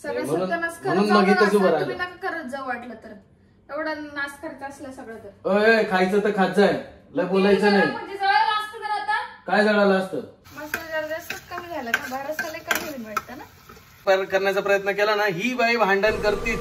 सगळं म्हणून सत्यानाश म्हणून मग इथंच उभं तुम्ही राहिलं. नका करत जाऊ वाटलं तर. एवढा नाश करायचं असलं सगळं तर. ओय खायचं तर खात जाय, लय बोलायचं नाही. म्हणजे जळालं असतं तर आता काय जळालं असतं? मसाला जास्त कमी झाला का? बारसाला कमी होईल वाटतं ना. पर करण्याचा प्रयत्न केला ना, ही बाई भांडण करतीच.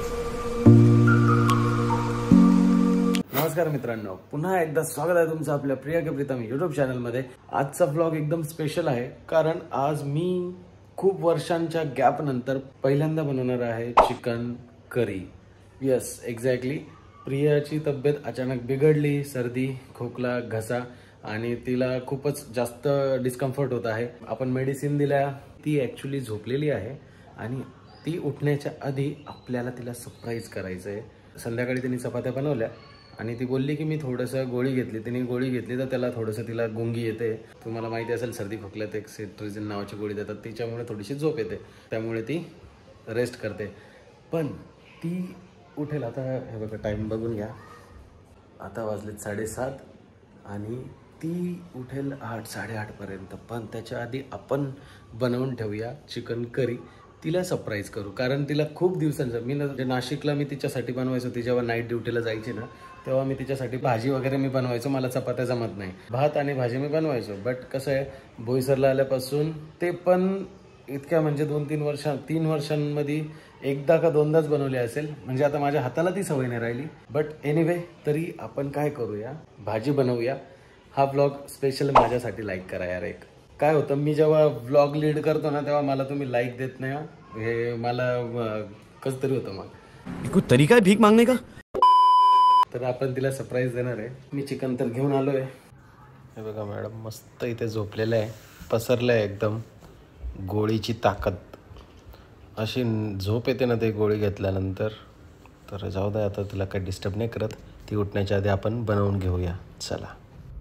नमस्कार मित्रांनो, पुन्हा एकदा स्वागत आहे तुमचं आपल्या Priya K Pritam YouTube channel मध्ये. आजचा व्लॉग एकदम स्पेशल आहे, कारण आज मी खूप वर्षांच्या गॅप नंतर पहिल्यांदा बनवणार आहे चिकन करी. Yes, exactly. प्रियाची तब्येत अचानक बिघडली, सर्दी, खोकला, घसा आणि तिला खूपच जास्त डिस्कम्फर्ट होत आहे. आपण मेडिसिन दिल्या, ती ॲक्च्युली झोपलेली आहे आणि ती उठण्याच्या आधी आपल्याला तिला सरप्राईज करायचं आहे. संध्याकाळी तिने चपात्या बनवल्या आणि ती बोलली की मी थोडंसं गोळी घेतली. तिने गोळी घेतली तर त्याला थोडंसं तिला गुंगी येते. तुम्हाला माहिती असेल सर्दी खोकल्यात एक सेट्रिजिन नावाची गोळी देतात, तिच्यामुळे थोडीशी झोप येते, त्यामुळे ती रेस्ट करते. पण ती उठेल आता. हे बघा, टाईम बघून घ्या, आता वाजलेत 7:30 आणि ती उठेल 8-8:30पर्यंत. पण त्याच्या आधी आपण बनवून ठेवूया चिकन करी, तिला सरप्राईज करू. कारण तिला खूप दिवसांचं, मी नाशिकला मी तिच्यासाठी बनवायचो. ती जेव्हा नाईट ड्युटीला जायची ना, तेव्हा मी तिच्यासाठी भाजी वगैरे मी बनवायचो. मला चपात्या जमत नाही, भात आणि भाजी मी बनवायचो. बट कसं आहे, बोईसरला आल्यापासून ते पण इतक्या म्हणजे 3 वर्षांमध्ये एकदा का दोनदाच बनवली असेल. म्हणजे आता माझ्या हाताला ती सवय नाही राहिली. बट एनिवे, तरी आपण काय करूया, भाजी बनवूया. हा व्लॉग स्पेशल माझ्यासाठी लाईक करा यार. एक काय होतं, मी जेव्हा व्लॉग लीड करतो ना, तेव्हा मला तुम्ही लाईक देत नाही. हे मला कसं तरी होतं. मग कोई तरीका है भीक मांगने का? तर आपण तिला सरप्राईज देणार आहे. मी चिकन तर घेऊन आलोय. हे बघा मॅडम मस्त इथे झोपलेलं आहे, पसरलं आहे एकदम. गोळीची ताकद, अशी झोप येते ना ते गोळी घेतल्यानंतर. तर जाऊ द्या, आता तिला काही डिस्टर्ब नाही करत. ती उठण्याच्या आधी आपण बनवून घेऊया. चला.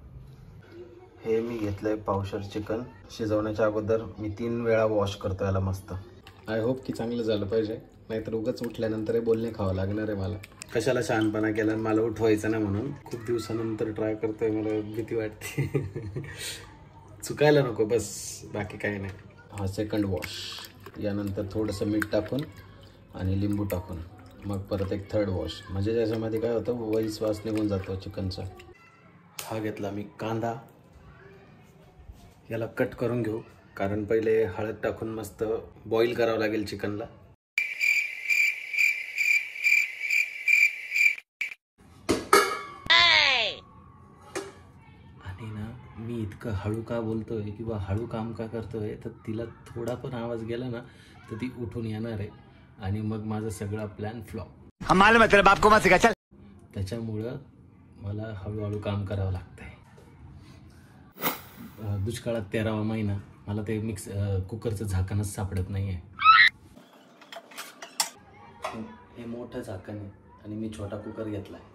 हे मी घेतलंय पावशर चिकन. शिजवण्याच्या अगोदर मी 3 वेळा वॉश करतो याला मस्त. आय होप की चांगलं झालं पाहिजे, नाहीतर उगाच उठल्यानंतर हे बोलणे खावं लागणार आहे मला. कशाला शहाणपणा केला, मला उठवायचं ना म्हणून. खूप दिवसानंतर ट्राय करतोय, मला भीती वाटते. चुकायला नको बस, बाकी काही नाही. हा सेकंड वॉश. यानंतर थोडंसं मीठ टाकून आणि लिंबू टाकून मग परत एक थर्ड वॉश. म्हणजे त्याच्यामध्ये काय होतं, वैस वास निघून जातो चिकनचा. हा घेतला मी कांदा. याला कट करून घेऊ, कारण पहिले हळद टाकून मस्त बॉईल करावं लागेल चिकनला. आणि ना, मी इतकं हळू का बोलतोय किंवा हळू काम का करतोय, तर तिला थोडा पण आवाज गेला ना तर ती उठून येणार आहे आणि मग माझा सगळा प्लॅन फ्लॉप. त्याच्यामुळं मला हळूहळू काम करावं लागतंय. दुष्काळात 13वा महिना, मला ते कुकरचं झाकणच सापडत नाही आहे. हे मोठं झाकण आहे आणि मी छोटा कुकर घेतला आहे.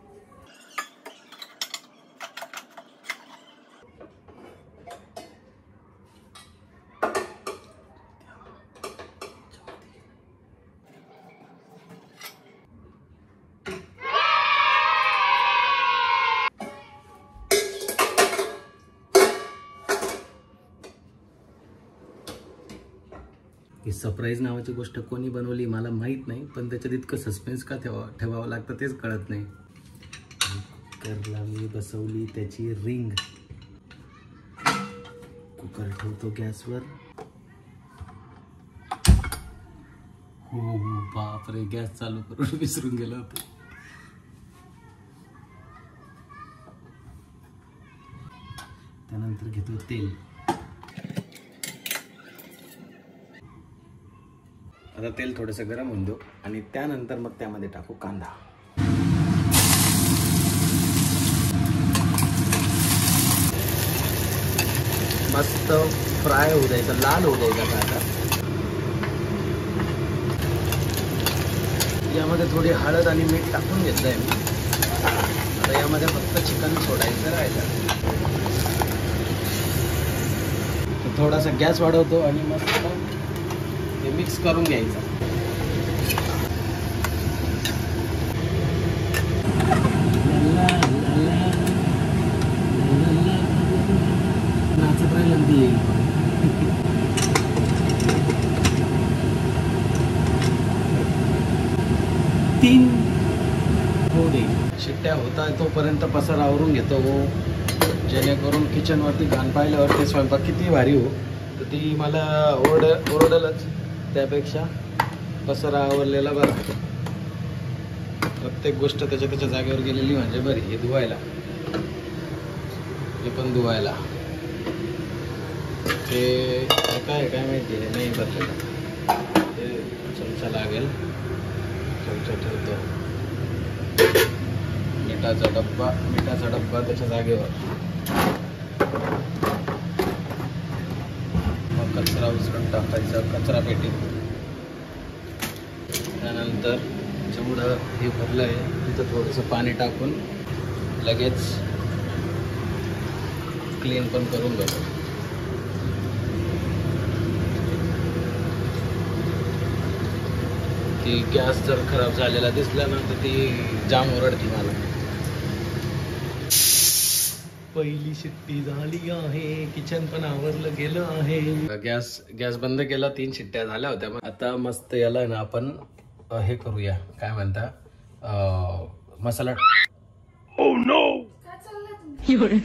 ही सरप्राईज नावाची गोष्ट कोणी बनवली मला माहीत नाही, पण त्याच्यात इतकं सस्पेन्स का ठेवावं लागतं तेच कळत नाही. कुकरला मी बसवली त्याची रिंग. कुकर ठेवतो गॅसवर. हो बापरे, गॅस चालू करून विसरून गेलो होतो. त्यानंतर घेतो तेल. आता तेल थोडंसं गरम होऊन देऊ आणि त्यानंतर मग त्यामध्ये टाकू कांदा. मस्त फ्राय होऊ द्यायचा, लाल होऊ द्यायचा कांदा. यामध्ये थोडी हळद आणि मीठ टाकून घेतलंय मी. आता यामध्ये फक्त चिकन सोडायचं राहिलं. थोडासा गॅस वाढवतो आणि मस्त हे मिक्स करून घ्यायचं. नाचत राहिलं ती. 3 होऊ दे. शिट्ट्या होता तोपर्यंत पसारा आवरून घेतो जेणेकरून किचन वरती घाण पाहिल्यावर ते स्वयंपाक किती भारी हो तर ती मला ओरडलच. त्यापेक्षा पसारा आवरलेला बरा. प्रत्येक गोष्ट त्याच्या त्याच्या जागेवर गेलेली म्हणजे बरी. हे धुवायला, हे पण धुवायला. ते काय माहिती आहे नाही बदलेलं. ते चमचा लागेल, चमचा ठेवतो. मिठाचा डब्बा त्याच्या जागेवर. मग कचरा उचलून टाकायचा कचरा पेटीत. त्यानंतर जेवढं हे भरलं आहे तिथं थोडंसं पाणी टाकून लगेच क्लीन पण करून घेतो. ती गॅस जर खराब झालेला दिसला ना तर ती जाम ओरडती मला. पहिली शिट्टी झाली आहे, किचन पण आवरलं गेलं आहे. गॅस बंद केला, 3 शिट्ट्या झाल्या होत्या. आता मस्त याला ना आपण हे करूया, काय म्हणता मसाला. ओ नो, काय चाललंय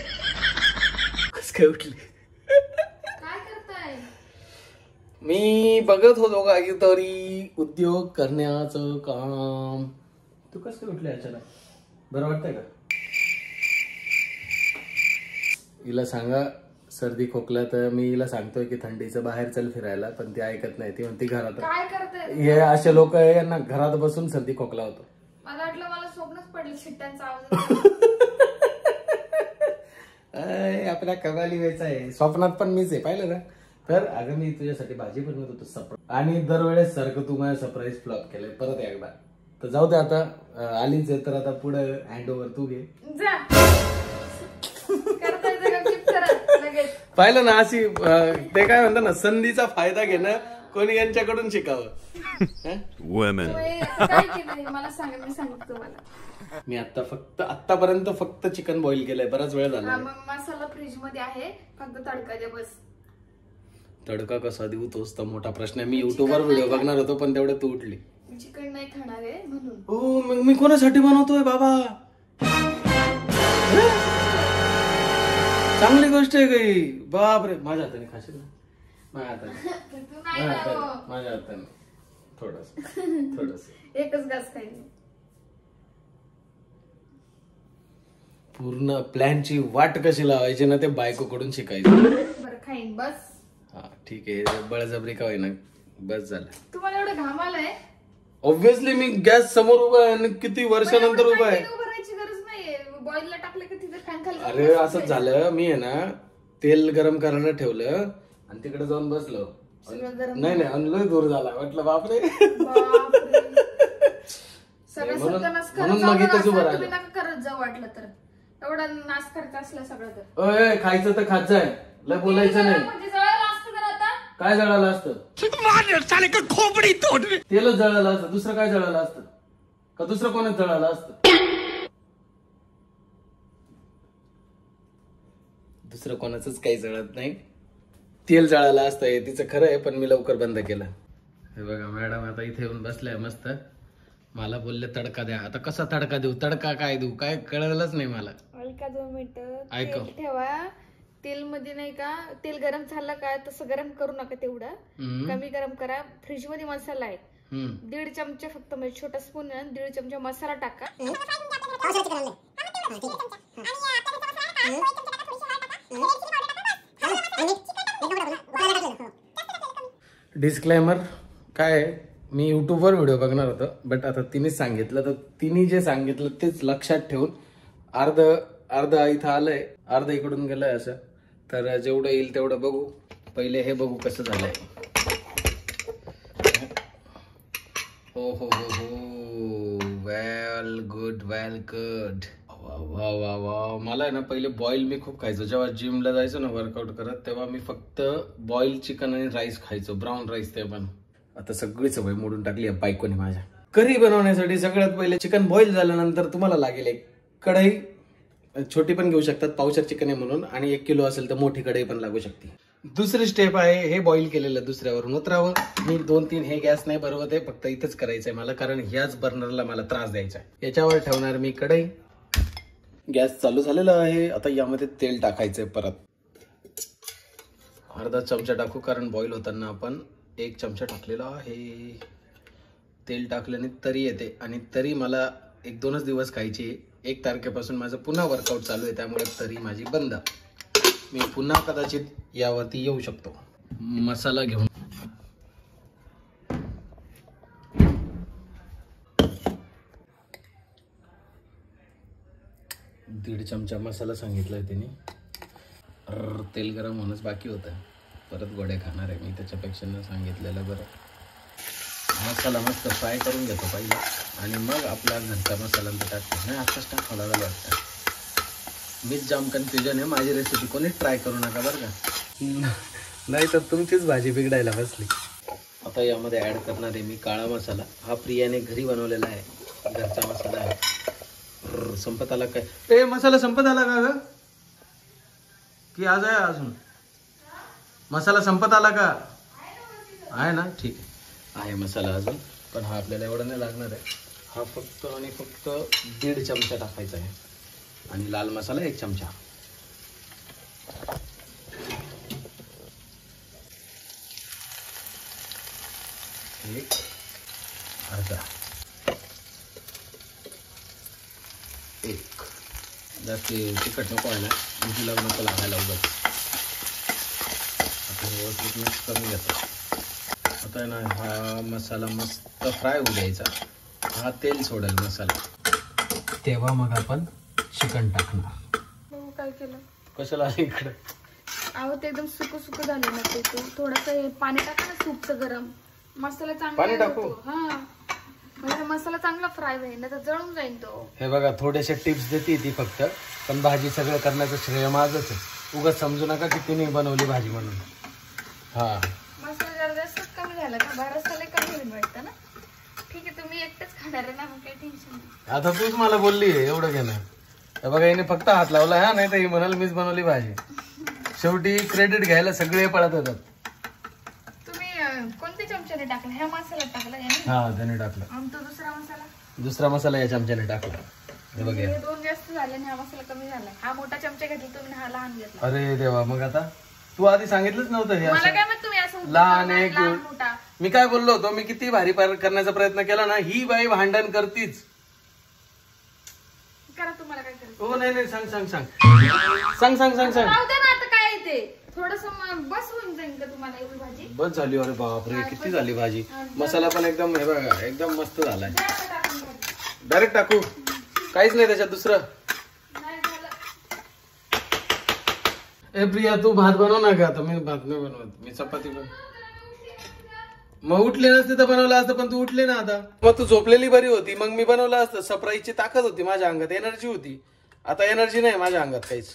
कस काय उठली? काय करताय? मी बघत होतो काहीतरी उद्योग करण्याचं काम. तू कस काय उठले अचानक? बरं वाटतंय का? हिला सांगा सर्दी खोकला तर मी हिला सांगतोय की थंडीचं बाहेर चल फिरायला, पण ती ऐकत नाही. ती म्हणते घरात. काय करताय? हे असे लोक आहे यांना घरात बसून सर्दी खोकला होतो. मला वाटलं मला स्वप्नच पडलं शिट्ट्यांचा आवाज. आपल्या कमाली व्हायचा आहे. स्वप्नात पण मीच आहे पाहिलं ना. तर अगं मी तुझ्यासाठी भाजी बनवत होतो सरप्राईज, आणि दरवेळेस सारखं तू माझ्या सरप्राईज फ्लॉप केलंय परत एकदा. तर जाऊ दे, आता आलीच आहे तर आता पुढे हँड ओव्हर तू घे. जा. पाहिलं ना अशी ते काय म्हणतात ना, संधीचा फायदा घेणं कोणी यांच्याकडून शिकावं. मला सांगा, मी सांगतो तुम्हाला. मी आतापर्यंत फक्त चिकन बॉईल केलंय. बराच वेळ झाला. मग मसाला फ्रीज मध्ये आहे, फक्त तडका द्या बस. तडका कसा देऊ तोच तर मोठा प्रश्न आहे. मी युट्यूबवर व्हिडिओ बघणार होतो पण तेवढे तू उठली. चिकन नाही खाणार आहे म्हणून. हो, मग मी कोणासाठी बनवतोय बाबा? चांगली गोष्ट आहे काही. बापरे, माझ्या हाताने खाशील ना? माझ्या हाताने थोडस एकच घास खाईन. पूर्ण प्लॅनची वाट कशी लावायची ना ते बायको कडून शिकायचं. बरं खाईन बस. हा ठीक आहे, बळजबरी का होईना, बस झालं. तुम्हाला एवढं घाम आलाय? ऑब्विसली मी गॅस समोर उभा आहे आणि किती वर्षानंतर उभा आहे. भरायची गरज नाहीये, बॉईलला टाकलं की तिथे फॅन खाली. अरे असंच झालं, मी आहे ना तेल गरम करायला ठेवलं आणि तिकडे जाऊन बसलो. नाही अनलोय दूर झाला. म्हटलं बापरे. म्हणून मग इथंच उभं राहिलं. करत जाऊ वाटलं तर. एवढा नाश करायचा असला सगळं तर. खायचं तर खायचं आहे, लय बोलायचं नाही. काय जळालं असतं? तेलच जळालं असतं, दुसरं काय जळालं असतं का? दुसरं कोणच जळालं असतं? दुसरं कोणाचंच काही जळत नाही. तेल जळालं असतं हे तिचं खरं आहे, पण मी लवकर बंद केलं. हे बघा मॅडम आता इथे येऊन बसलाय मस्त. मला बोलले तडका द्या. आता कसा तडका देऊ, तडका काय देऊ काय कळलंच नाही मला. ऐका 2 मिनिटं. ऐका, ठेवा तेल मध्ये नाही का, तेल गरम झालं का तसं गरम करू नका, तेवढं कमी गरम करा. फ्रीज मध्ये मसाला आहे, 1.5 चमचा फक्त, म्हणजे छोटा स्पून 1.5 चमचा मसाला टाका. डिस्क्लेमर काय आहे, मी युट्यूबवर व्हिडिओ बघणार होतो, बट आता तिनेच सांगितलं तर तिने जे सांगितलं तेच लक्षात ठेवून अर्ध इथं आलंय, अर्ध इकडून गेलंय असं. तर जेवढं येईल तेवढं बघू. पहिले हे बघू कसं झालंय. हो वेल गुड. वा. मला आहे ना पहिले बॉईल मी खूप खायचो. जेव्हा जिमला जायचो ना वर्कआउट करत, तेव्हा मी फक्त बॉईल चिकन आणि राईस खायचो, ब्राऊन राईस. ते पण आता सगळी सवय मोडून टाकली आहे बायकोने माझ्या. करी बनवण्यासाठी सगळ्यात पहिले चिकन बॉईल झाल्यानंतर तुम्हाला लागेल एक कढई. छोटी पण घेऊ शकतात, पावशेर चिकन आहे म्हणून, आणि 1 किलो असेल तर मोठी कढई पण लागू शकते. दुसरी स्टेप आहे हे बॉईल केलेलं दुसऱ्यावरून उतरावं. मी 2-3 हे गॅस नाही बरोबर आहे, फक्त इथंच करायचंय मला, कारण ह्याच बर्नरला मला त्रास द्यायचा आहे. याच्यावर ठेवणार मी कढई. गॅस चालू झालेला आहे. आता यामध्ये तेल टाकायचंय. परत अर्धा चमचा टाकू, कारण बॉईल होताना आपण 1 चमचा टाकलेला आहे. तेल टाकल्याने तरी येते, आणि तरी मला 1-2च दिवस खायची. 1 तारखेपासून माझं पुन्हा वर्कआउट चालू आहे, त्यामुळे तरी माझी बंद. मी पुन्हा कदाचित यावरती येऊ शकतो. मसाला घेऊन 1.5 चमचा मसाला सांगितलाय त्यांनी. तेल गरम होणंच बाकी होतं. परत गोडे खाणार आहे मी, त्याच्यापेक्षा न सांगितलेलं बरं. मसाला मस्त फ्राय करून घेतो पहिले, आणि मग आपला घरचा मसाला टाकतो. नाही आत्ताच टाकावं लागलं वाटतं. मीच जाम कन्फ्युजन आहे. माझी रेसिपी कोणीच ट्राय करू नका बरं का, नाही तर तुमचीच भाजी बिघडायला बसली. आता यामध्ये ॲड करणार आहे मी काळा मसाला. हा प्रियाने घरी बनवलेला आहे, घरचा मसाला आहे. संपत आला काय? ए मसाला संपत आला का ग, की आज आहे अजून? मसाला संपत आला का? आहे ना, ठीक आहे मसाला अजून, पण हा आपल्याला एवढा नाही लागणार आहे. हा फक्त आणि फक्त 1.5 चमचा टाकायचा आहे, आणि लाल मसाला 1 चमचा. एक अर्धा 1 जास्त तिखट नको व्हायला, तुला नको लागायला उगाच. आता व्यवस्थित मिक्स करून घेतो. आता आहे ना, हा मसाला मस्त फ्राय होऊ द्यायचा. हा तेल सोडेल मसाला, तेव्हा मग आपण चिकन टाकणार. काय केलं? कशाला इकडं? अहो ते एकदम सुकं झालं ना. ते थोडंसं पाणी टाका ना, सूपचं गरम. मसाला चांगला पाणी टाकू? हा, म्हणजे मसाला चांगला फ्राय होईल, ना तर जळून जाईल तो. हे बघा, थोडेसे टिप्स देते ती फक्त, पण भाजी सगळं करण्याचं श्रेय माझंच आहे. उगाच समजू नका की तिने बनवली भाजी म्हणून. हा, मसाला जरा जास्त कमी झाला का? बारसाला कमी होईल वाटतं ना. ठीक आहे, तुम्ही एकटेच खाणार आहे ना, मग काही टेन्शन नाही. आता तूच मला बोलली आहे एवढं घेणं. हे बघा, हिने फक्त हात लावला. हा, नाही तर ही म्हणाल मीच बनवली भाजी. शेवटी क्रेडिट घ्यायला सगळे पळत येतात. कोणत्या चमच्याने टाकला? ह्या मसाला टाकला याने? हा, त्याने टाकला. आमचा दुसरा मसाला या चमच्याने टाकला. हे बघा, हे 2 जास्त झाले आणि हा मसाला कमी झाला. हा मोठा चमचा घेतला तुम्ही, हा लहान घेतला. अरे देवा, मग आता तू आधी सांगितलंच नव्हतं हे मला काय माहित तुम्ही असं लहान एक मोठा. मी काय बोललो होतो? मी किती भारी करण्याचा प्रयत्न केला ना, ही बाई भांडण करतीच. करा, तुम्हाला काय करायचं? हो, नाही सांग आता काय येते थोडस बस होऊन जाईल का तुम्हाला एवढी भाजी? बस झाली. अरे बापरे, किती झाली भाजी. मसाला पण एकदम, हे बघा, एकदम मस्त झालाय. डायरेक्ट टाकू? काहीच नाही त्याच्यात दुसरं? ए प्रिया, तू भात बनव ना का? आता मी भात नाही बनवत, मी चपाती मग उठले नसते तर बनवलं असतं, पण तू उठले ना आता. मग तू झोपलेली बरी होती, मग मी बनवलं असतं. सरप्राईजची ताकद होती माझ्या अंगात, एनर्जी होती. आता एनर्जी नाही माझ्या अंगात काहीच.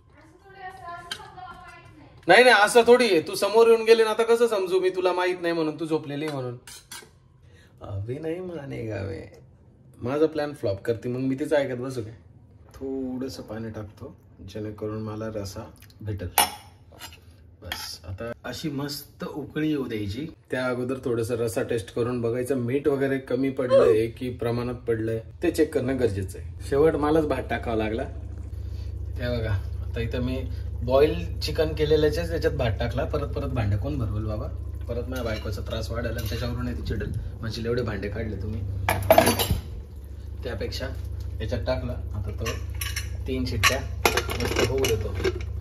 नाही असं थोडी आहे. तू समोर येऊन गेले ना, आता कसं समजू मी तुला माहित नाही म्हणून, तू झोपलेली म्हणून? अभि नाही मानेगा वे. माझा प्लॅन फ्लॉप करते, मग मी तिचं ऐकत बसू काय? थोडस पाणी टाकतो, जेणेकरून मला रसा भेटेल. बस, आता अशी मस्त उकळी येऊ द्यायची. त्या अगोदर थोडस रसा टेस्ट करून बघायचं, मीठ वगैरे कमी पडलंय की प्रमाणात पडलंय ते चेक करणं गरजेचं आहे. शेवट मलाच भात टाकावा लागला. हे बघा, आता इथं मी बॉईल चिकन केलेल्याच्याच त्याच्यात भात टाकला. परत भांडे कोण भरवल बाबा? परत माझ्या बायकोचा त्रास वाढेल आणि त्याच्यावरून ती चिडल, म्हणजे एवढे भांडे काढले तुम्ही. त्यापेक्षा याच्यात टाकला. आता तो 3 शिट्ट्या मस्त होऊ देतो.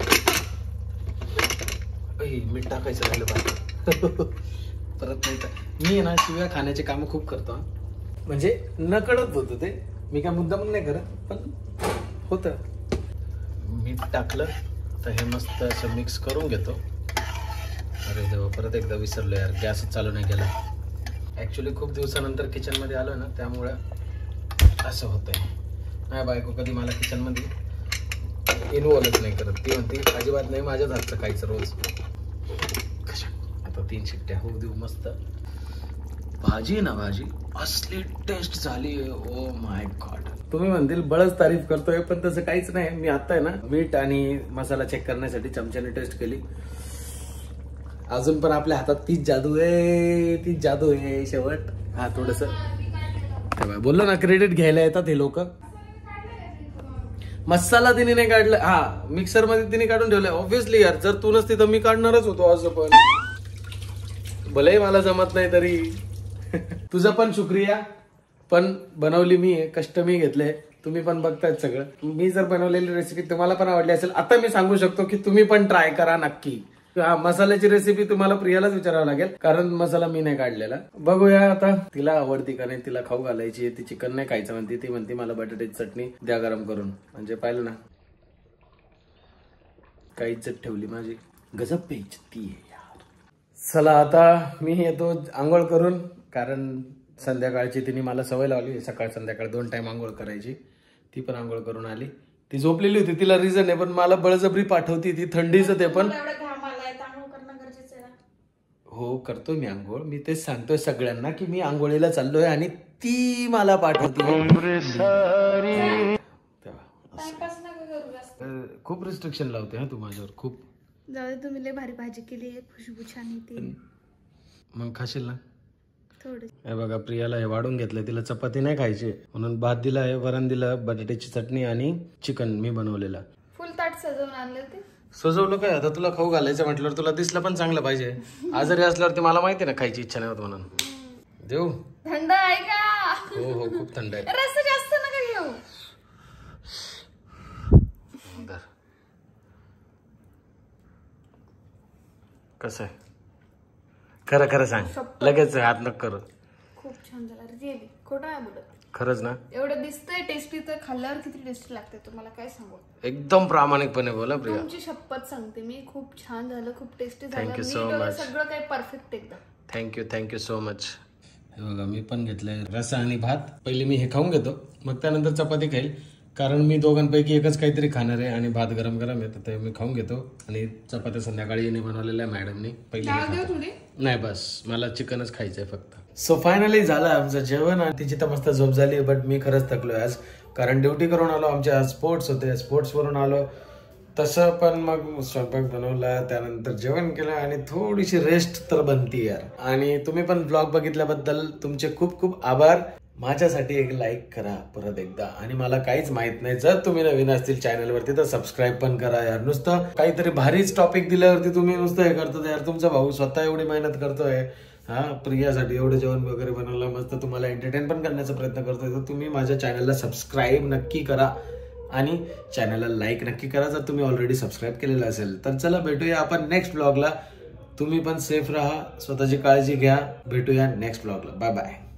मीठ टाकायचं राहिलं पाहिजे. परत नाही तर मी ना शिव्या खाण्याचे काम खूप करतो. म्हणजे न कळत होतं ते, मी काय मुद्दाम नाही करत, पण होतं. मीठ टाकलं तर हे मस्त असं मिक्स करून घेतो. अरे देवा, परत एकदा विसरलो यार, गॅसच चालू नाही केला. ऍक्च्युली खूप दिवसानंतर किचन मध्ये आलो ना, त्यामुळे असं होतंय. नाही, बायको कधी मला किचन मध्ये इन्व्हॉल्वच नाही करत. ती म्हणते अजिबात नाही माझ्याच हातचं खायचं रोज. आता 3 शिट्ट्या होऊ देऊ. मस्त भाजी ना, भाजी असली टेस्ट झाली. Oh my god. तुम्ही म्हणतील बळच तारीफ करतोय, पण तसं काहीच नाही. मी आता आहे ना मीठ आणि मसाला चेक करण्यासाठी चमच्याने टेस्ट केली. अजून पण आपल्या हातात तीच जादू आहे, तीच जादू आहे शेवट. हा थोडस बोललो ना, क्रेडिट घ्यायला येतात हे लोक. मसाला तिने नाही काढला, हा मिक्सर मध्ये तिने काढून ठेवलाय. ऑब्व्हियसली यार, जर तू नसती तर मी काढणारच होतो असं, पण भले मला जमत नाही तरी. तुझं पण शुक्रिया, पण बनवली मी आहे, कष्ट मी घेतले. तुम्ही पण बघतायत सगळं. मी जर बनवलेली रेसिपी तुम्हाला पण आवडली असेल, आता मी सांगू शकतो की तुम्ही पण ट्राय करा नक्की. मसाल्याची रेसिपी तुम्हाला प्रियालाच विचारावं लागेल, कारण मसाला मी नाही काढलेला. बघूया आता तिला आवडती का नाही, तिला खाऊ घालायची. ती चिकन नाही खायचं म्हणते, ती म्हणते मला बटाट्याची चटणी द्या गरम करून. म्हणजे पाहिलं ना, काही इज्जत ठेवली माझी. गजब पे इज्जती आहे यार. चला आता मी येतो आंघोळ करून, कारण संध्याकाळची तिने मला सवय लावली सकाळ संध्याकाळ 2 टाइम आंघोळ करायची. ती पण आंघोळ करून आली. ती झोपलेली होती, तिला रिझन आहे, पण मला बळजबरी पाठवती ती. थंडीचं ते पण. हो करतोय मी आंघोळ. मी तेच सांगतोय सगळ्यांना की मी आंघोळीला चाललोय आणि ती मला पाठवते. खूप रिस्ट्रिक्शन लावते हा तू माझ्यावर खूप. जाऊ दे, तुम्ही लय भारी भाजी केली आहे, खुशबू छान येते. मग खाशील ना थोडं. हे बघा, प्रियाला हे वाढून घेतलंय, तिला चपाती नाही खायची म्हणून भात दिला आहे, वरण दिलं, बटाट्याची चटणी आणि चिकन मी बनवलेला. फुल ताट सजवून आणलं ते. सजवलं काय, आता तुला खाऊ घालायचं म्हटल्यावर तुला दिसलं पण चांगलं पाहिजे. आजारी असल्यावरती मला माहिती ना खायची इच्छा नाही होत म्हणून. देऊ? थंड आहे का? हो हो खूप थंड आहे. रस्सा जास्त नका घेऊ. कसं आहे, खरं खरं सांग, लगेच हात नको करू. खूप छान झाला रिअली, खोटं नाही बोलत. खरंच ना? एवढं दिसतंय टेस्टी, तर खाल्ल्यावर किती टेस्टी लागते तुम्हाला काय सांगू. एकदम प्रामाणिकपणे बोला प्रिया. तुमची शपथ सांगते मी, खूप छान झालं, खूप टेस्टी झालं. Thank you so much. सगळं काही परफेक्ट एकदम. Thank you so much. हे बघा, मी पण घेतलंय रस्सा आणि भात. पहिले मी हे खाऊन घेतो, मग त्यानंतर चपाती खाईल, कारण मी दोघांपैकी एकच काहीतरी खाणार आहे आणि भात गरम गरम आहे, तर मी खाऊन घेतो. आणि चपात्या संध्याकाळी बनवलेल्या आहे मॅडमनी. पहिले नाही, बस मला चिकनच खायचंय फक्त. सो फायनली झालं आमचं जेवण आणि तिची तर मस्त झोप झाली. बट मी खरंच थकलोय आज, कारण ड्युटी करून आलो, आमचे आज स्पोर्ट्स होते, स्पोर्ट्स वरून आलो. तसं पण मग स्वयंपाक बनवला, त्यानंतर जेवण केलं आणि थोडीशी रेस्ट तर बनती यार. आणि तुम्ही पण ब्लॉग बघितल्याबद्दल तुमचे खूप खूप आभार. माझ्यासाठी एक लाईक करा परत एकदा. आणि मला काहीच माहित नाही, जर तुम्ही नवीन असतील चॅनलवरती तर सबस्क्राईब पण करा यार. नुसतं काहीतरी भारीच टॉपिक दिल्यावरती तुम्ही नुसतं हे करतो यार. तुमचा भाऊ स्वतः एवढी मेहनत करतोय, हा प्रियासाठी एवढं जेवण वगैरे बनवलं, मस्त तुम्हाला एंटरटेन पण करण्याचा प्रयत्न करतोय, तर तुम्ही माझ्या चॅनलला सबस्क्राईब नक्की करा आणि चॅनलला लाईक नक्की करा जर तुम्ही ऑलरेडी सबस्क्राईब केलेलं असेल. तर चला भेटूया आपण नेक्स्ट ब्लॉगला. तुम्ही पण सेफ राहा, स्वतःची काळजी घ्या. भेटूया नेक्स्ट ब्लॉगला. Bye bye.